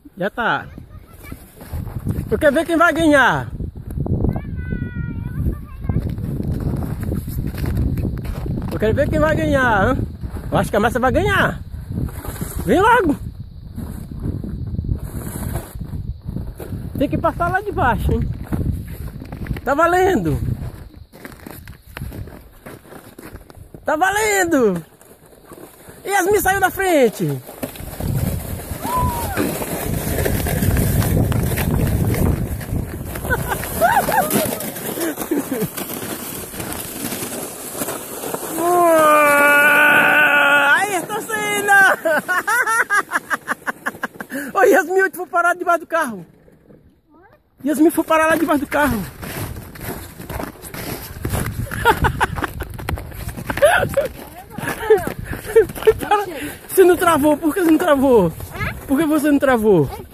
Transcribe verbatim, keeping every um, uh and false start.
Já tá. Eu quero ver quem vai ganhar. Eu quero ver quem vai ganhar, hein? Eu acho que a Márcia vai ganhar. Vem logo. Tem que passar lá de baixo, hein? Tá valendo. Tá valendo. Yasmin saiu da frente. Aí, torcida! Ô, Yasmin, tu foi parar debaixo do carro. Yasmin foi parar lá debaixo do carro. Você não travou? Por que você não travou? Por que você não travou?